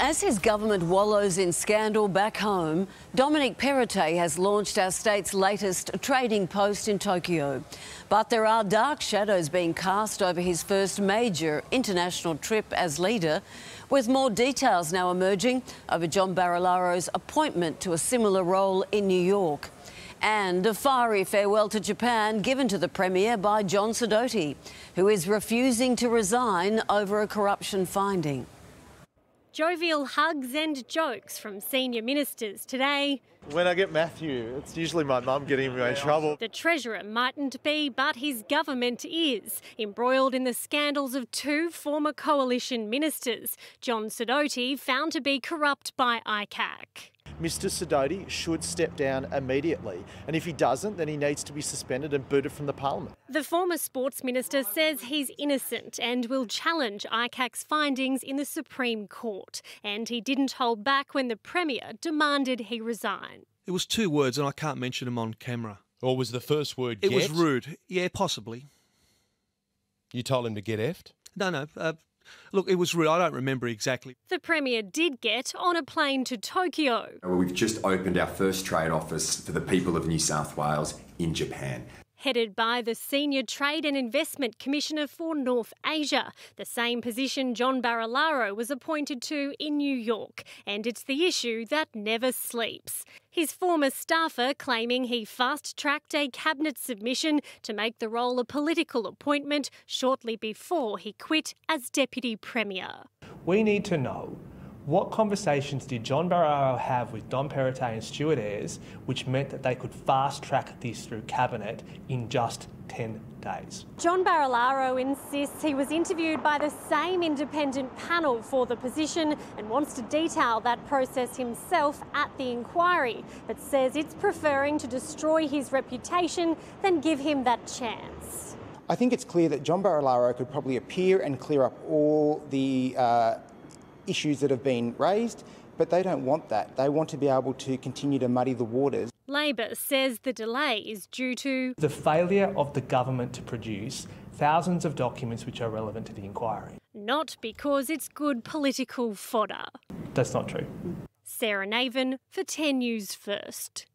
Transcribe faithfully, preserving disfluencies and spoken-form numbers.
As his government wallows in scandal back home, Dominic Perrottet has launched our state's latest trading post in Tokyo. But there are dark shadows being cast over his first major international trip as leader, with more details now emerging over John Barilaro's appointment to a similar role in New York. And a fiery farewell to Japan given to the Premier by John Sidoti, who is refusing to resign over a corruption finding. Jovial hugs and jokes from senior ministers today. When I get Matthew, it's usually my mum getting me in trouble. The Treasurer mightn't be, but his government is, embroiled in the scandals of two former coalition ministers, John Sidoti found to be corrupt by I C A C. Mister Sidoti should step down immediately, and if he doesn't, then he needs to be suspended and booted from the parliament. The former sports minister says he's innocent and will challenge I C A C's findings in the Supreme Court, and he didn't hold back when the Premier demanded he resign. It was two words and I can't mention them on camera. Or was the first word It get? was rude. Yeah, possibly. You told him to get effed? No, no. Uh, look, it was rude. I don't remember exactly. The Premier did get on a plane to Tokyo. We've just opened our first trade office for the people of New South Wales in Japan. Headed by the Senior Trade and Investment Commissioner for North Asia, the same position John Barilaro was appointed to in New York, and it's the issue that never sleeps. His former staffer claiming he fast-tracked a cabinet submission to make the role a political appointment shortly before he quit as Deputy Premier. We need to know, what conversations did John Barilaro have with Dom Perrottet and Stuart Ayres which meant that they could fast-track this through Cabinet in just ten days? John Barilaro insists he was interviewed by the same independent panel for the position and wants to detail that process himself at the inquiry, but says it's preferring to destroy his reputation than give him that chance. I think it's clear that John Barilaro could probably appear and clear up all the uh, issues that have been raised, but they don't want that. They want to be able to continue to muddy the waters. Labor says the delay is due to the failure of the government to produce thousands of documents which are relevant to the inquiry. Not because it's good political fodder. That's not true. Sarah Naven for ten News First.